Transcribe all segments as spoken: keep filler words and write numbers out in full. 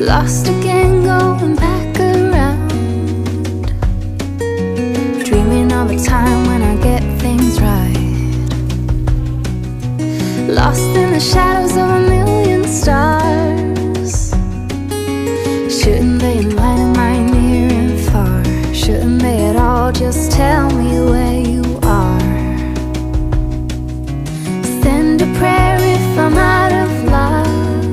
Lost again, going back around, dreaming of a time when I get things right. Lost in the shadows of a million stars. Shouldn't they enlighten my near and far? Shouldn't they at all just tell me where you are? Send a prayer if I'm out of luck.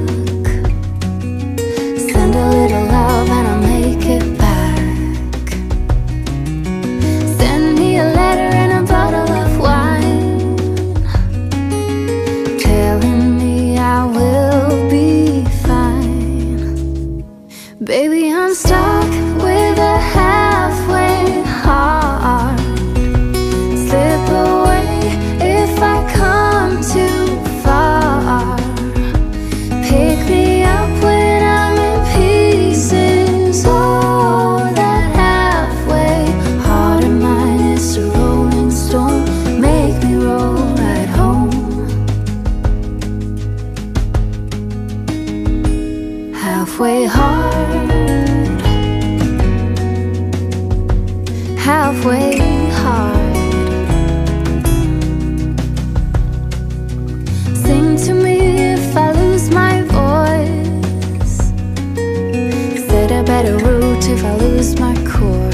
Send a little love and I'll make it back. Send me a letter and a bottle of wine, telling me I will be fine. Baby, I'm stuck with a halfway heart. Slip away if I come too far. Pick me up when I'm in pieces. Oh, that halfway heart of mine is a rolling stone. Make me roll right home. Halfway hard, halfway hard. Sing to me if I lose my voice. Set a better route if I lose my course.